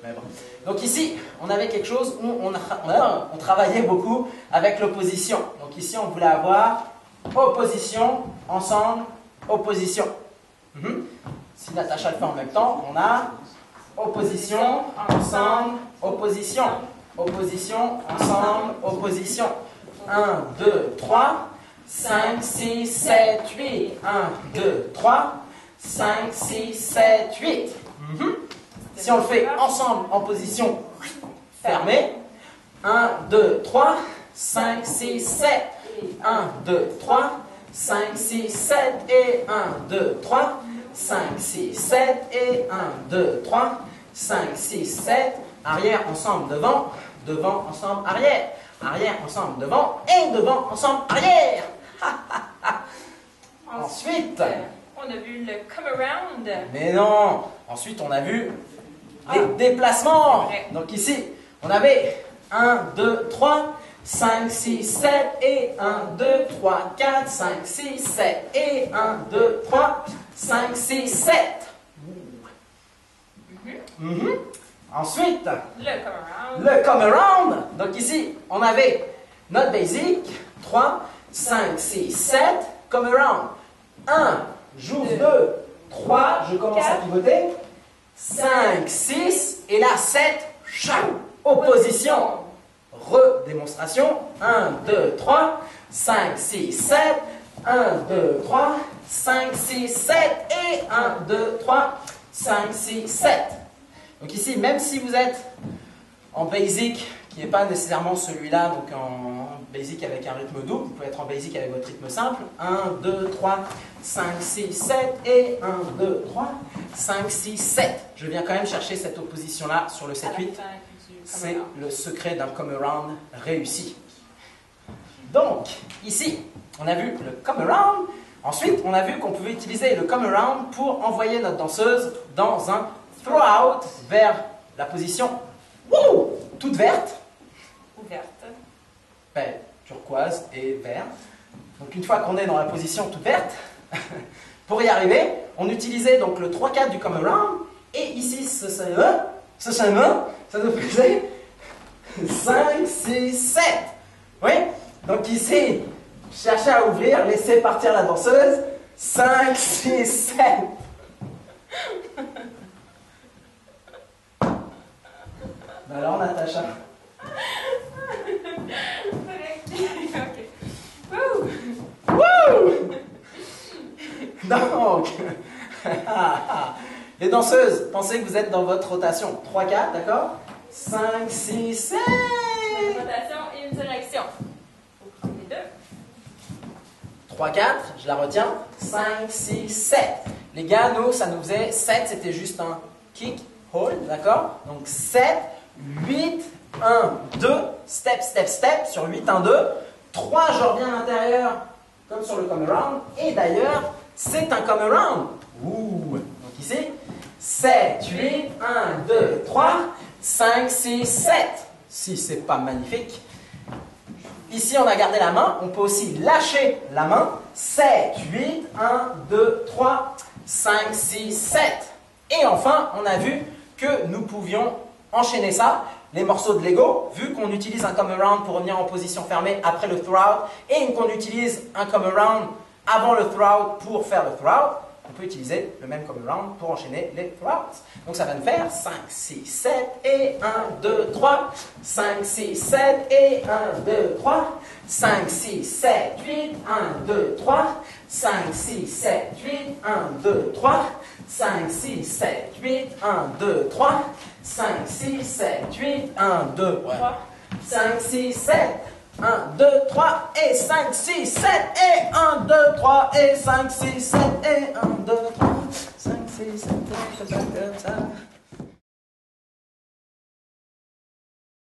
Mais bon. Donc ici, on avait quelque chose où on travaillait beaucoup avec l'opposition. Donc ici, on voulait avoir opposition, ensemble, opposition. Si Natacha le fait en même temps, on a opposition, ensemble, opposition. Opposition, ensemble, opposition. 1, 2, 3, 5, 6, 7, 8. 1, 2, 3, 5, 6, 7, 8. Si on le fait ensemble en position fermée, 1, 2, 3, 5, 6, 7. 1, 2, 3, 5, 6, 7 et 1, 2, 3, 5, 6, 7 et 1, 2, 3, 5, 6, 7. Arrière, ensemble, devant, devant, ensemble, arrière. Arrière, ensemble, devant et devant, ensemble, arrière. Ensuite, on a vu le come around. Mais non. Ensuite, on a vu les déplacements. Donc ici, on avait 1, 2, 3, 5, 6, 7 et 1, 2, 3, 4, 5, 6, 7 et 1, 2, 3, 5, 6, 7. Ensuite, le come around. Donc ici, on avait notre basic, 3, 5, 6, 7, come around. 1, j'ouvre 2, 3, je commence à pivoter. 5, 6, et là 7, opposition. Redémonstration. 1, 2, 3, 5, 6, 7. 1, 2, 3, 5, 6, 7. Et 1, 2, 3, 5, 6, 7. Donc ici, même si vous êtes en basic, qui n'est pas nécessairement celui-là, donc en basic avec un rythme double, vous pouvez être en basic avec votre rythme simple. 1, 2, 3, 5, 6, 7 et 1, 2, 3, 5, 6, 7. Je viens quand même chercher cette opposition-là sur le 7-8. C'est le secret d'un come around réussi. Donc, ici, on a vu le come around. Ensuite, on a vu qu'on pouvait utiliser le come around pour envoyer notre danseuse dans un throw out vers la position toute verte. Ouverte. Ben, turquoise et vert. Donc une fois qu'on est dans la position toute verte, pour y arriver, on utilisait donc le 3-4 du come around, et ici ce chemin, ça nous faisait 5, 6, 7. Oui? Donc ici, cherchez à ouvrir, laissez partir la danseuse. 5, 6, 7. Ben alors Natacha. Donc, les danseuses, pensez que vous êtes dans votre rotation 3-4, d'accord? 5, 6, 7. Une rotation et une direction. Il faut prendre les deux. 3, 4, je la retiens. 5, 6, 7. Les gars, nous, ça nous faisait 7, c'était juste un kick, hold, d'accord? Donc 7, 8, 1, 2, step, step, step, sur 8, 1, 2. 3, je reviens à l'intérieur, comme sur le come around. Et d'ailleurs, c'est un come around. Donc ici, 7, 8, 1, 2, 3, 5, 6, 7. Si c'est pas magnifique. Ici, on a gardé la main. On peut aussi lâcher la main. 7, 8, 1, 2, 3, 5, 6, 7. Et enfin, on a vu que nous pouvions enchaîner ça. Les morceaux de Lego, vu qu'on utilise un come around pour revenir en position fermée après le throw out, et qu'on utilise un come around avant le throw out pour faire le throw out, on peut utiliser le même come around pour enchaîner les throw outs. Donc ça va nous faire 5, 6, 7 et 1, 2, 3, 5, 6, 7 et 1, 2, 3, 5, 6, 7, 8, 1, 2, 3, 5, 6, 7, 8, 1, 2, 3, 5, 6, 7, 8, 1, 2, 3, 5, 6, 7, 8, 1, 2, 3, 5, 6, 7, 1, 2, 3, et 5, 6, 7, et 1, 2, 3, et 5, 6, 7, et 1, 2, 3, 5, 6, 7, et 1, 2, 3.